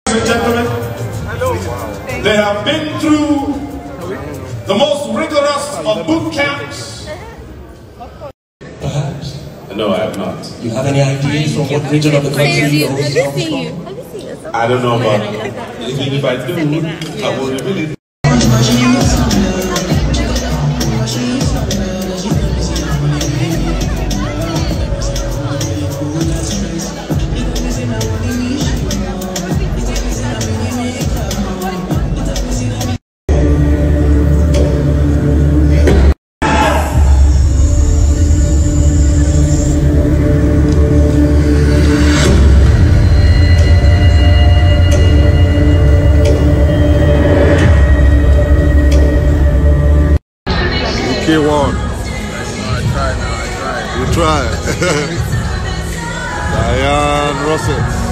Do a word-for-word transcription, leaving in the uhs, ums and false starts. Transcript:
and gentlemen, they have been through the most rigorous of boot camps. Perhaps. No, I have not. You have any ideas from what region of the country you are from? I don't know, but even if I do, I will reveal it. K one. No, I tried now, I tried. You tried. Diane Russet.